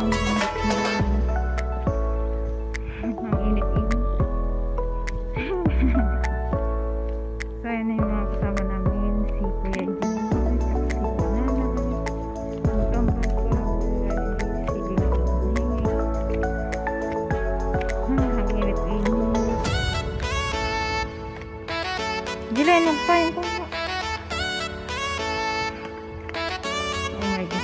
Ang init-init. So, yan na yung mga kasama namin. Si Kuya Jun, si Nana, ang kambal ko, si Lily. Ang init-init. Gila, nagpayong ko. Oh my God.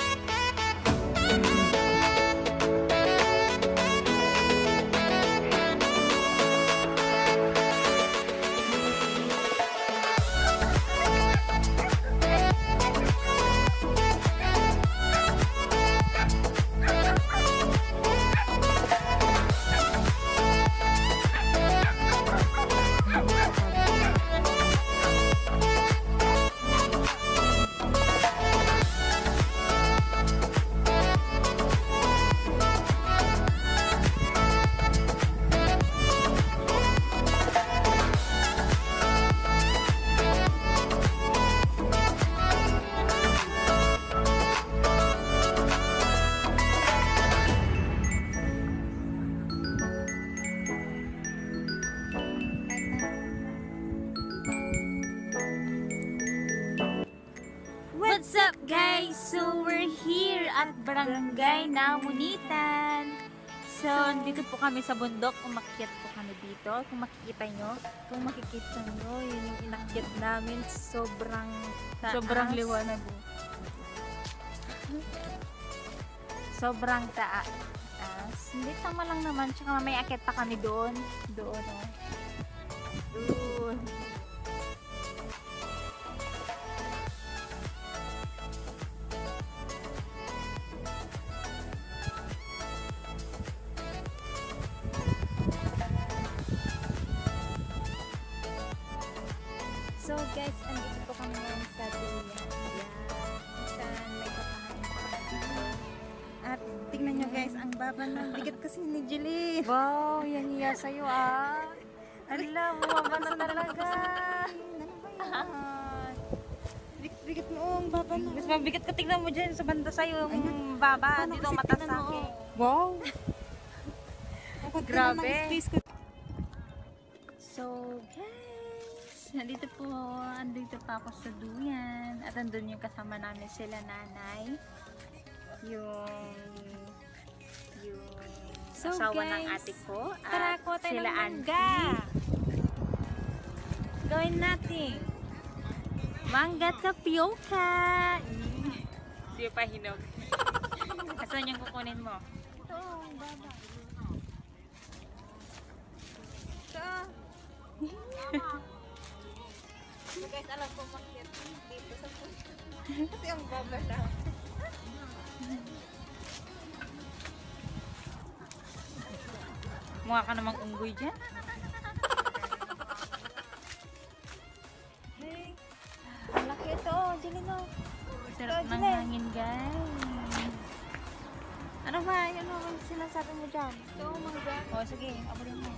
What's up guys? So we're here at Barangay Namunitan. So dito po kami sa bundok, umakyat po kami dito. Kung makikita nyo, yun yung inakyat namin. Sobrang taas. Sobrang liwanag. Sobrang taas. Hindi tama lang naman. Tsaka may akyat pa kami doon. Doon, oh. Doon. So guys, andito po kami ngayon sa duyan. Saan may papahain po kami dito. At tingnan nyo guys, ang baba ng bigat kasi ni Julie. Wow, yan iya sa'yo ah. Ala, bumaba na talaga. Ano ba yan? Bigat mo, ang baba na. Mas mabigat ka, tingnan mo dyan sa banda sa'yo. Yung baba, Paano dito kasi mata tingnan sa mo, akin. Wow! Grabe. Space ko. So guys, andito pa ako sa duyan. At andun yung kasama namin sila nanay. Yung So, asawa guys, ng ate ko. tara, At kuha tayo sila ng auntie. mangga. Gawin natin. Mangga tapioca. Hindi pa hinog. Asan yung kukunin mo? Ito, ang baba. Ito. So guys, alam ko makikita dito sa puso. Kasi ang baba na. Mukha ka namang unggoy dyan. Hey, ang laki ito. Julie no. Sarap ng hangin guys. Ano ba? Ano ba sinasabi mo dyan? Ito, mangga. O sige, abulin mo.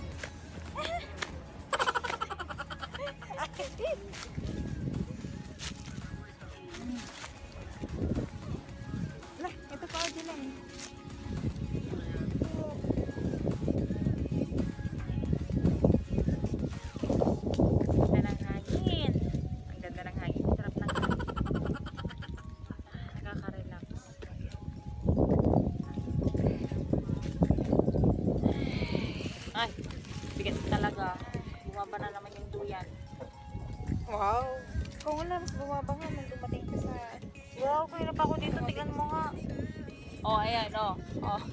Lah, ito pa Julie. Ganda ng hangin. Ang ganda ng hangin. Sarap ng hangin. Nakaka-relax. Ay, bigat talaga. Bumaba na naman yung duyan. Wow. Kung wala, mas bumaba nga nung dumating ka sa... Wow, kung hirap ako dito, tignan mo nga. Oh, ayan, oh. Oh.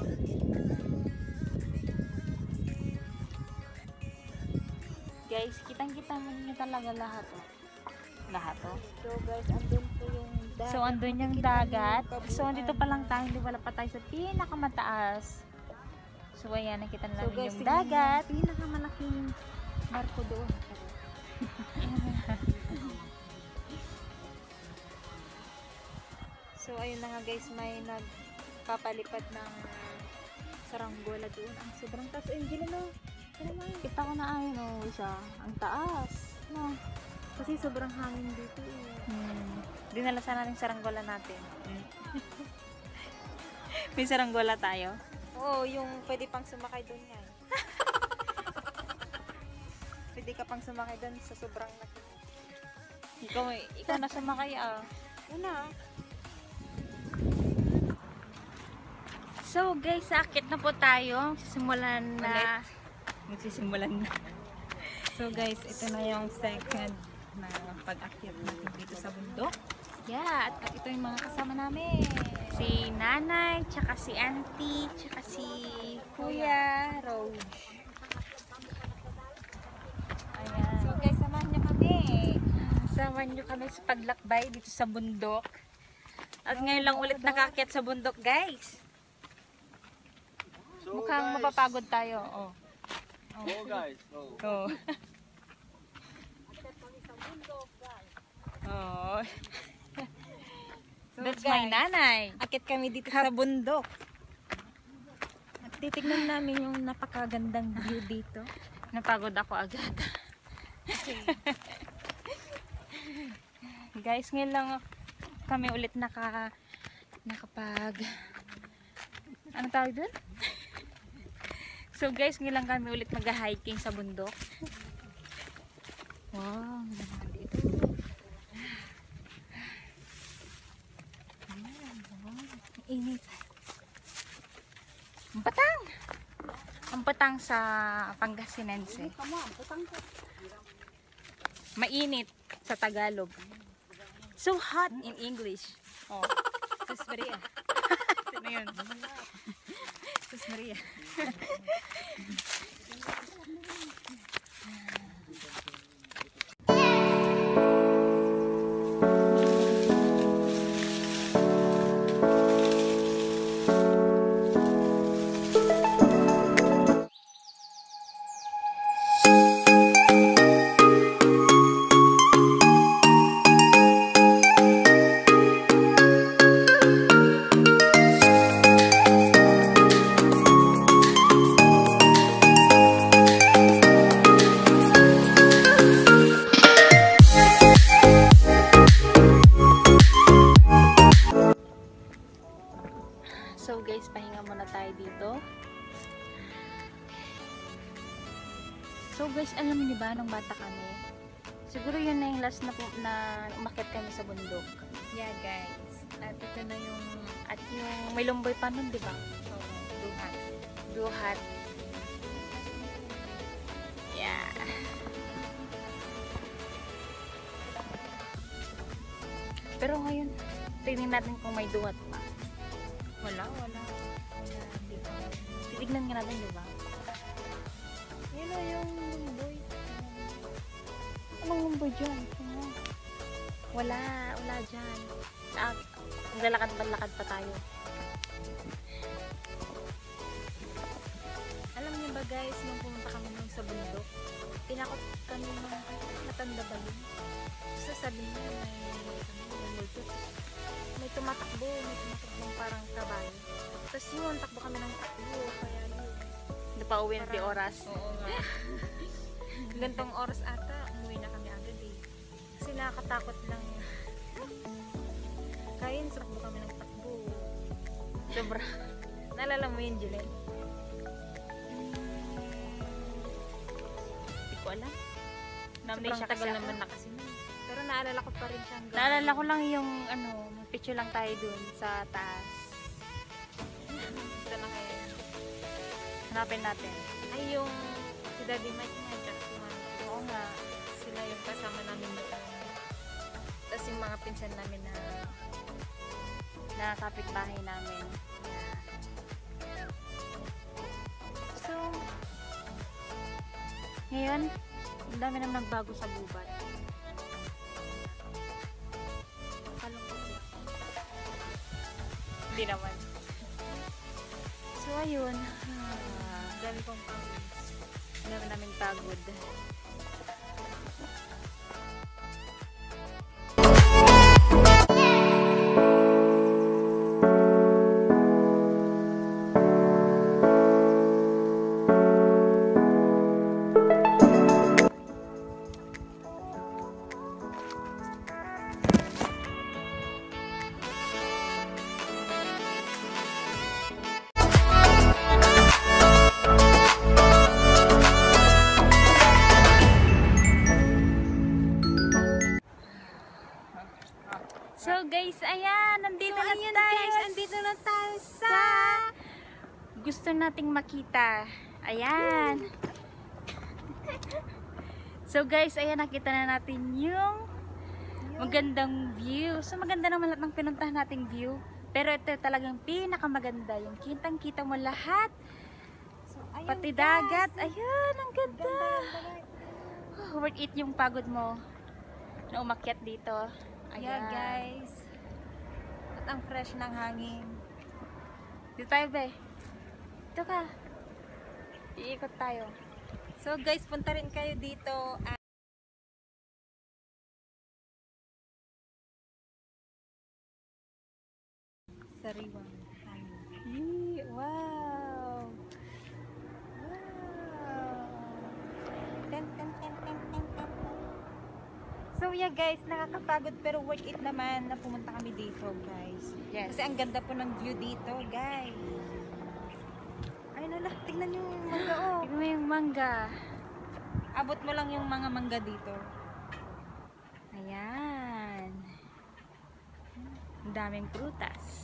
Guys, kitang-kita mo niyo talaga lahat, oh. Lahat, oh. So guys, andun po yung dagat. So, andun yung dagat. So, andito pa lang tayo, hindi wala pa tayo sa pinakamataas. So, ayan, nakita na namin yung dagat. Pinakamalaking barko doon. So, ayun na nga guys, may nagpapalipad ng saranggola doon. Ang sobrang taas. Angela, no? Kita ko na ayun, oh, isa. Ang taas. No? Kasi sobrang hangin dito eh. Dinala sana ng saranggola natin. May saranggola tayo. Oo, yung pwede pang sumakay doon yan. Pwede ka pang sumakay doon sa sobrang laki. Ikaw na sumakay ah. Una. So guys, sakit na po tayo. Magsisimulan na. So guys, ito na yung second na pag-akyat natin dito sa bundok. Yeah, at At ito yung mga kasama namin. si nanay, tsaka si auntie, tsaka si Kuya Rose. Ayan. So guys, samahan niyo kami. Samahan nyo kami sa paglakbay dito sa bundok. At ngayon lang ulit nakakyat sa bundok, guys. So, Mukhang guys. mapapagod tayo. Oh. Oh guys, oh. Oh. Oh. So, That's my guys, nanay. Akit kami dito sa bundok. At titignan namin yung napakagandang view dito. Napagod ako agad. Guys, ngayon lang kami ulit nakapag ano tawag dun? So guys, ngayon lang kami ulit mag-hiking sa bundok. Wow, ang ganda dito. Ayan, wow, ang init. Ang patang! Ang patang sa Pangasinense. Mainit sa Tagalog. So hot in English. Oh. Sus Maria. Sino yun? Sus Maria. So guys, pahinga muna tayo dito. So guys, alam niyo ba nung bata kami? Siguro yun na yung last na umakyat kami sa bundok. Yeah guys. At ito na yung At yung may lumboy pa nun, di ba? duhat. Duhat. Yeah. Pero ngayon, tignan natin kung may duhat pa. Wala. Dito. Titignan nga natin, di ba? Yun na yung lumboy. Anong lumboy dyan? Wala dyan. Naglalakad pa tayo. Alam niyo ba guys, nung pumunta kami nung sa bundok, tinakot kami ng matanda ba yun? So sabi niya, may multo. May tumatakbong parang kabayo. Tapos yun, takbo kami ng takbo. Kaya yun. Hindi pa uwi ng oras. Oo nga. Gantong oras ata, umuwi na kami agad eh. Kasi nakakatakot lang yun. Kaya yun, takbo kami ng takbo. Sobra. Naalala mo yun, Julen? Hindi ko alam. Sobrang tagal naman na kasi nun. Pero naalala ko pa rin siya. Naalala ko lang yung may picture lang tayo dun sa taas. Ito na kaya yun. Hanapin natin. Ay, yung si Daddy Mike nga, tsaka si Mami. Oo nga. Sila yung kasama namin doon. Tapos yung mga pinsan namin Na kapitbahay namin. So, ngayon, ang dami nang nagbago sa gubat. Kalungkot lang. Hindi naman. So, ayun. dami kong pawis. Dami namin pagod. gusto nating makita. Ayan. So guys, ayan, nakita na natin yung magandang view. So maganda naman lahat ng pinuntahan nating view. Pero ito talagang pinakamaganda. Yung kitang-kita mo lahat. So, ayun, Pati guys. dagat. Ayan, ang ganda. Ganda, guys. Worth it yung pagod mo na umakyat dito. Ayan. Yeah, guys. At ang fresh ng hangin. Dito tayo, be. Dito ka. Iikot tayo. So guys, punta rin kayo dito. Sariwang hangin. Wow. Ten, ten, ten, ten, ten, ten. So yeah guys, nakakapagod pero worth it naman na pumunta kami dito guys. Yes. Kasi ang ganda po ng view dito guys. Ay nala, tignan nyo yung mangga oh. Tignan mo yung mangga. Abot mo lang yung mga mangga dito. Ayan. Ang daming prutas.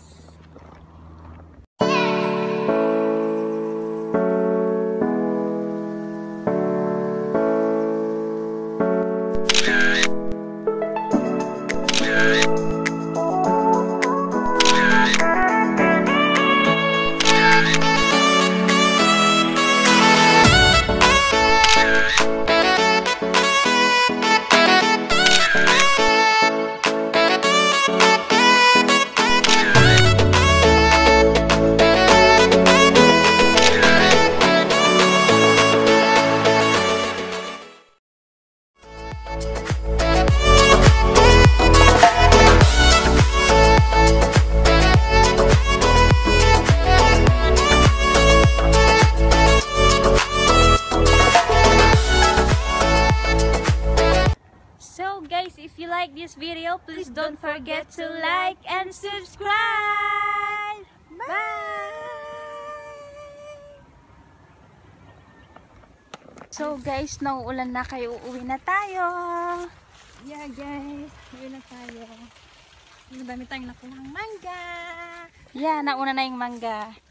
So guys, if you like this video, please don't forget to like and subscribe. So guys, nauulan na kayo, uuwi na tayo. Yeah guys, uwi na tayo. Madami tayong nakuhang mangga. Yeah, nauna na yung mangga.